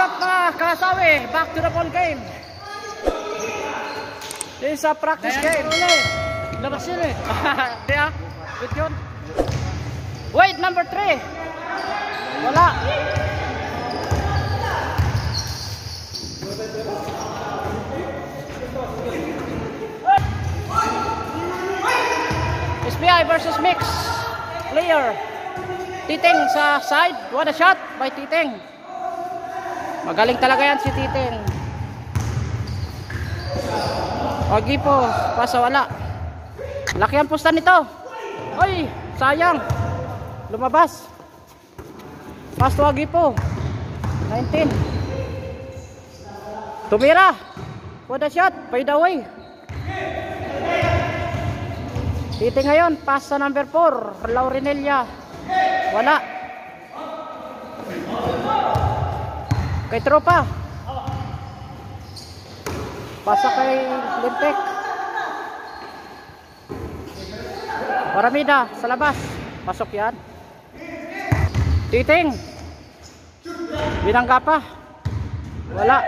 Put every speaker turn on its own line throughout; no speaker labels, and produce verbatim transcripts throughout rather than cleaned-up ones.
up mga kasawi? Back to the ball game. This is a practice game. Labas yun eh. Kaya, good yun. Wait, number three. Wala. S B I versus Mix. Player. Titing sa side. What a shot by Titing. Magaling talaga yan si Titing. Agipo. Pasa wala. Laki ang pusta nito. Ay, sayang. Lumabas. Pass to Agipo. nineteen. Tumira. What a shot. Fade away. Titing ngayon. Pass sa number four. Laurenelia. Wala. Kay Tropa. Pasa kay Lintek. Paramida sa labas. Pasok yan. Titing. Binangga pa. Wala.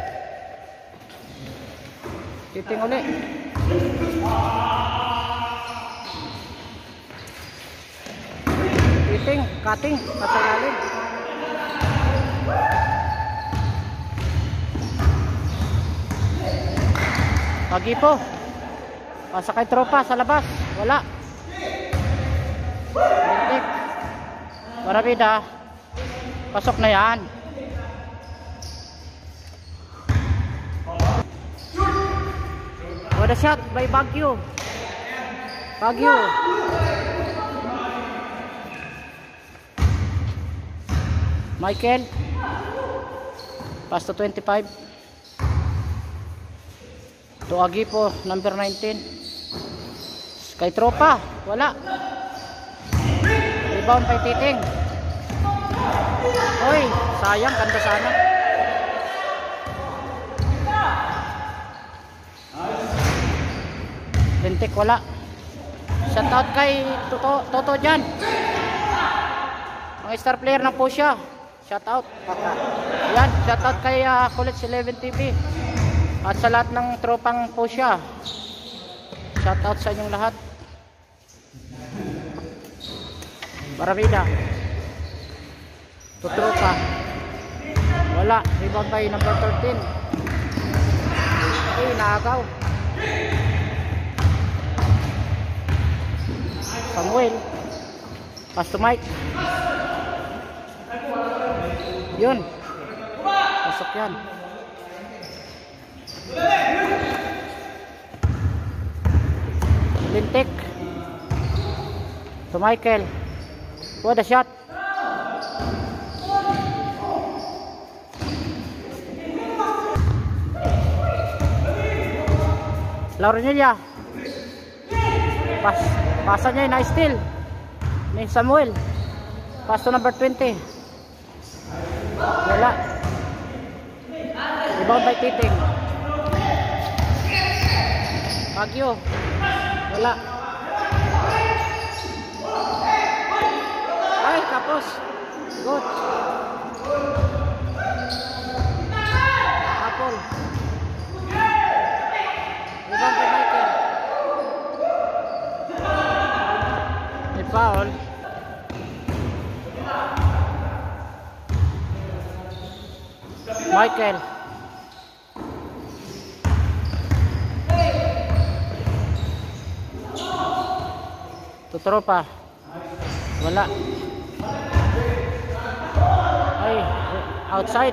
Titing uli. Titing, cutting, nasa ilalim. Agipo. Pasa kay Tropa sa labas. Wala. Lintik. Paramida. Pasok na yan. What a shot by Baguio. Baguio. Michael. Pass to twenty-five. To Agipo, number nineteen. Kay Tropa. Wala. Rebound kay Titing. Oy, sayang. Ganda sana. Lintik wala. Shout out kay Toto, Toto dyan. Ang star player ng Pusha. Shout out. Yan, shout out kay uh, College eleven T V. At sa lahat ng tropang Pusha. Shout out sa inyong lahat. Paramida. Tutropa. Wala. Rebound by number thirteen. Ay, naagaw. Samuel. Pass to Mike. Yun. Pasok yan. Lintik. To Michael. What a shot. Laurenelia. Pas, pasa niya na steal ni Samuel. Pass to number twenty. Wala. Rebound by Titing. Baguio. Wala. Ay, tapos. Good. Apple. Rebound by Michael. May foul. Michael. Tutropa. Wala. Ay, outside.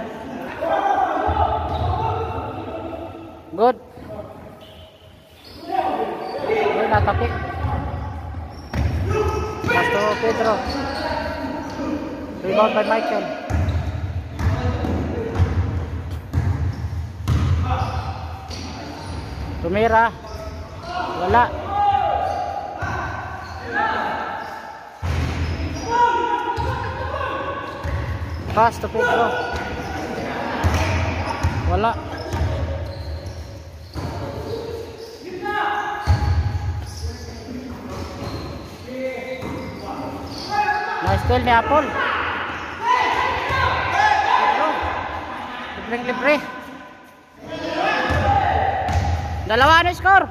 Good. Ay, natapik. Pasto Pedro. Rebound by Michael. Tumira. Wala. Pass to Pedro. Wala. Nice steal ni Apple. libreng libre. Dalawa ano score?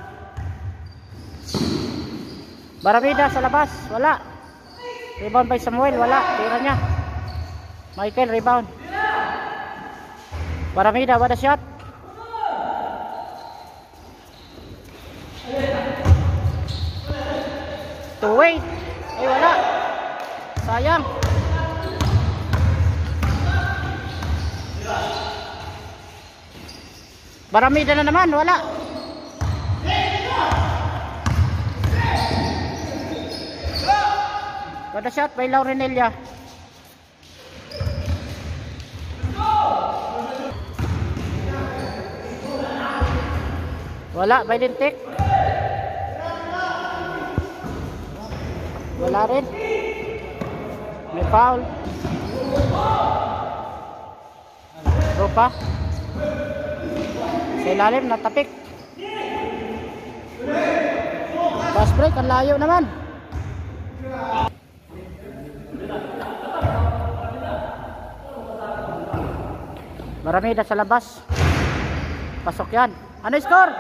Baramida sa labas, wala. Rebound by Samuel, wala. Tira niya. Michael, rebound. Baramida, what a shot. Two way. Ay, wala. Sayang. Baramida na naman, wala. What a shot by Laurenelia. Wala by Lintik. Wala rin. May foul. Tropa. Sa ilalim, natapik. Fast break, ang layo naman. Baramida sa labas. Pasok yan. Ano score?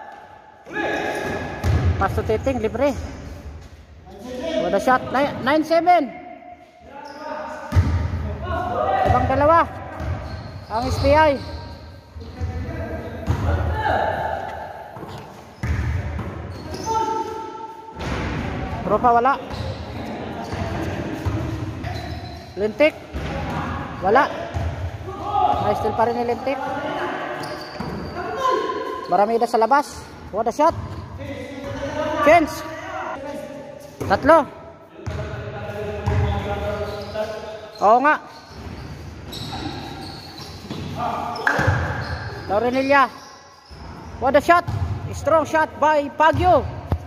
Paso Titing, libre. What a shot. nine seven. Ibang dalawa. Ang S P I. Tropa, wala. Lintik. Wala. May still pa rin ni Lintik. Baramida sa labas. What a shot. Chance. Tatlo. Oo nga. Laurenelia. What a shot. Strong shot by Baguio.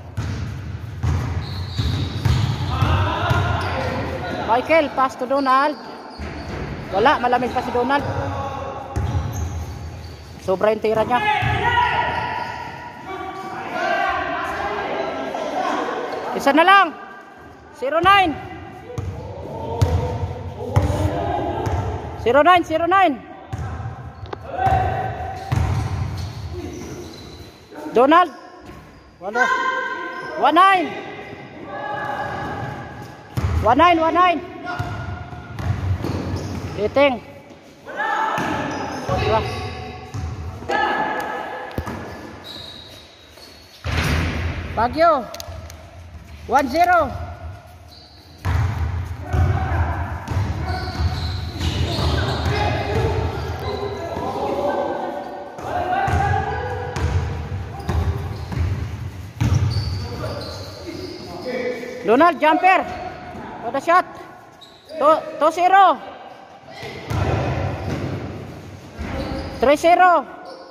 Michael, pass to Donald. Wala, malamig pa si Donald. Sobra yung tira niya. Isa na lang. zero nine. zero nine, zero nine. Donald. Wala. one nine. one nine, one nine. Titing. Sobra. Baguio. one zero. Donald, jumper. What a shot. two zero. three zero.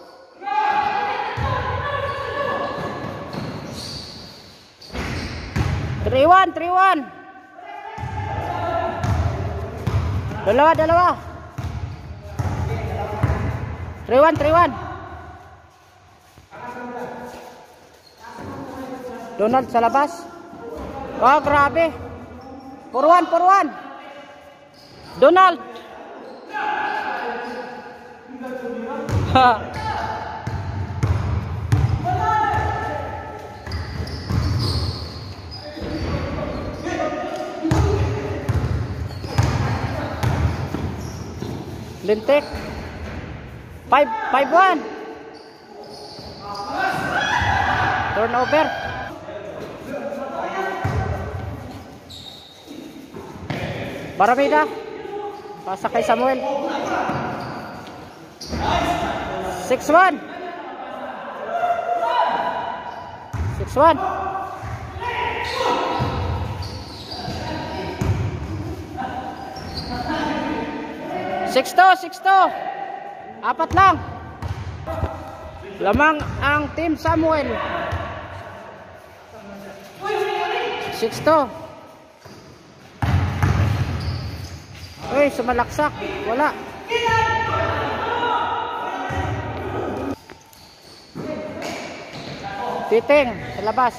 three one, three one. Dalawa, dalawa. three one, three one. Donald sa labas. Oh, grabe. four one, four one. Donald. Ha. Lintik. five one. Turnover. Baramida. Pasa kay Samuel. six one. six one. six two, six two. Apat lang. Lamang ang team Samuel. six two. Uy, sumalaksak. Wala. Titing sa labas.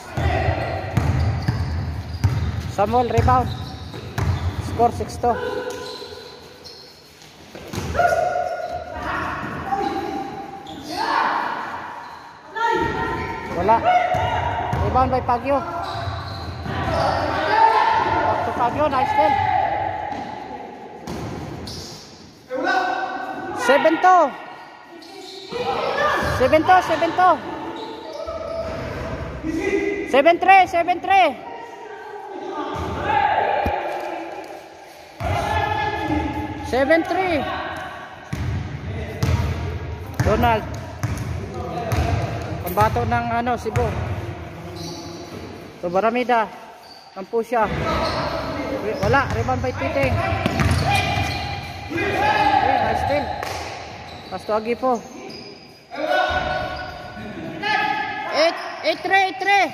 Samuel rebound. Score six two. Wala. Rebound by Pagyo. Back to Pagyo, nice steal. seven to. seven to, seven to. seven three, seven three. seven three. Donald. Pambato ng ano, Cebu. So Baramida. Kampo siya. Wala, rebound by Titing. Okay, nice steal. Pasto agi po. eight three, eight three.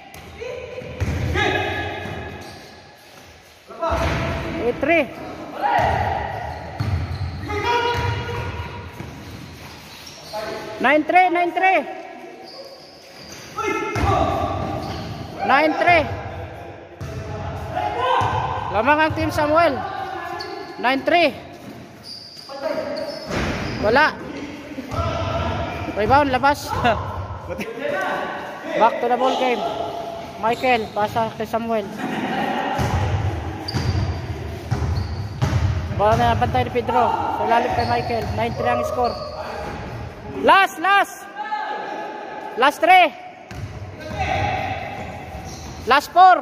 eight three. nine three, nine three. nine three. Lamang ang Team Samuel. nine three. Wala. Rebound, labas. Back to the ball game. Michael, pasa kay Samuel. Bola na bantay ni Pedro. So lalim kay Michael. nine three ang score. Last, last. Last three. Last four.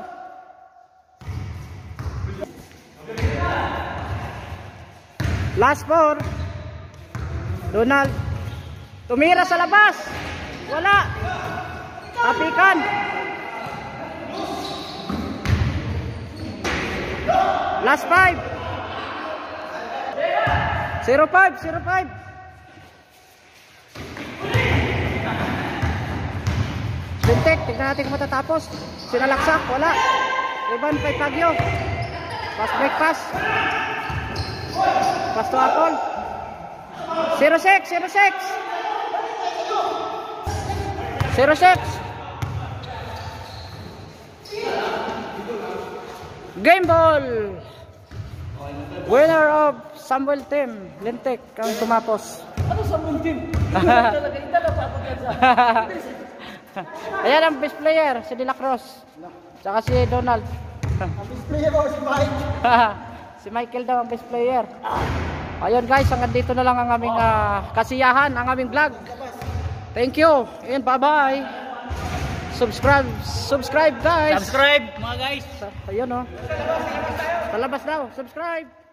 Last four. Donald. Tumira sa labas. Wala. Tapikan. Last five. zero five, zero five. Bintek, tignan natin kung matatapos. Sinalaksak, wala. Rebound kay Pagyo. Pass break pass. Pass to Atol. zero six, zero six. zero six. Game ball. Winner of Samuel Team. Lintek ang tumapos.
Ano Samuel Team? Talaga ita na sabot yan sa.
Ayan ang best player, si De La Cruz. Tsaka si Donald.
Ang best player ko si Mike.
Si Michael daw ang best player. Ayun guys, hanggang dito na lang ang aming uh, kasiyahan, ang aming vlog. Thank you and bye-bye. Subscribe, subscribe guys.
Subscribe mga guys.
Ayun oh. Palabas daw, subscribe.